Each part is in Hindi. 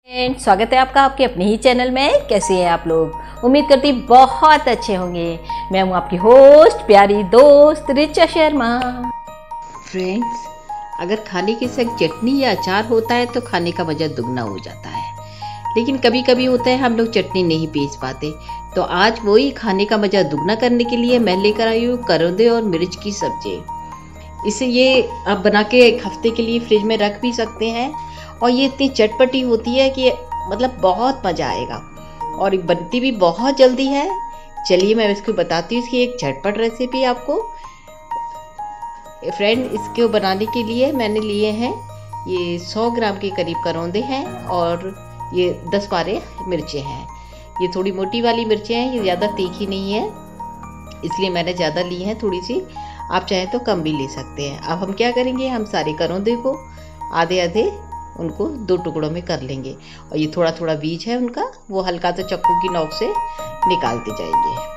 फ्रेंड्स, स्वागत है आपका आपके अपने ही चैनल में। कैसे हैं आप लोग? उम्मीद करती बहुत अच्छे होंगे। मैं हूँ आपकी होस्ट, प्यारी दोस्त रिचा शर्मा। फ्रेंड्स, अगर खाने के संग चटनी या अचार होता है तो खाने का मज़ा दुगना हो जाता है। लेकिन कभी कभी होता है हम लोग चटनी नहीं पीस पाते, तो आज वही खाने का मज़ा दुगना करने के लिए मैं लेकर आई हूँ करौंदे और मिर्च की सब्जी। इसे ये आप बना के एक हफ्ते के लिए फ्रिज में रख भी सकते हैं और ये इतनी चटपटी होती है कि मतलब बहुत मज़ा आएगा और बनती भी बहुत जल्दी है। चलिए मैं इसको बताती हूँ, इसकी एक झटपट रेसिपी आपको। फ्रेंड, इसको बनाने के लिए मैंने लिए हैं ये 100 ग्राम के करीब करौंदे हैं और ये 10-12 मिर्चें हैं। ये थोड़ी मोटी वाली मिर्चें हैं, ये ज़्यादा तीखी नहीं है, इसलिए मैंने ज़्यादा ली हैं थोड़ी सी। आप चाहें तो कम भी ले सकते हैं। अब हम क्या करेंगे, हम सारे करौंदे को आधे आधे उनको 2 टुकड़ों में कर लेंगे और ये थोड़ा थोड़ा बीज है उनका, वो हल्का सा चक्कू की नोक से निकालते जाएंगे।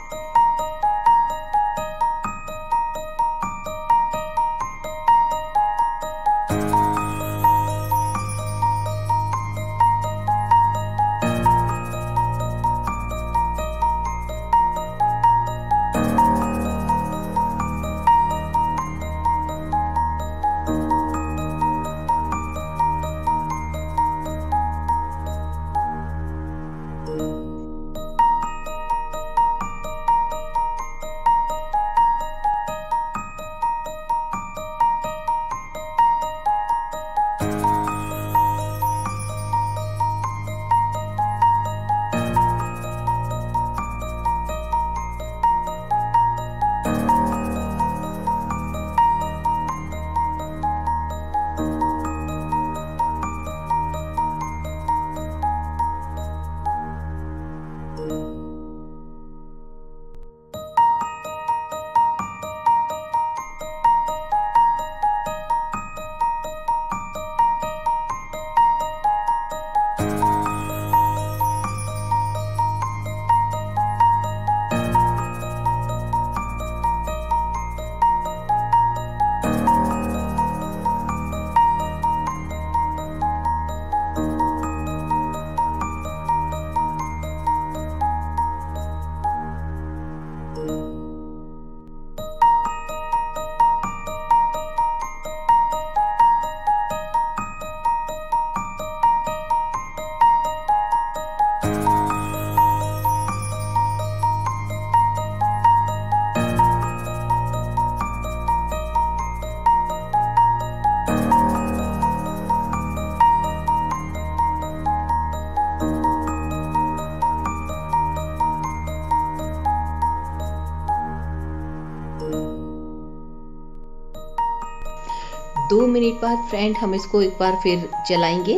दो मिनट बाद फ्रेंड हम इसको एक बार फिर चलाएंगे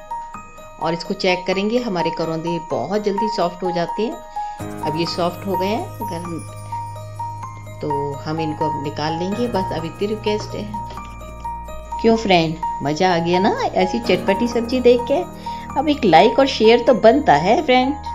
और इसको चेक करेंगे। हमारे करौंदे बहुत जल्दी सॉफ्ट हो जाते हैं। अब ये सॉफ्ट हो गए हैं गर्म, तो हम इनको अब निकाल लेंगे। बस अब इतनी रिक्वेस्ट है। क्यों फ्रेंड, मज़ा आ गया ना ऐसी चटपटी सब्जी देख के? अब एक लाइक और शेयर तो बनता है फ्रेंड।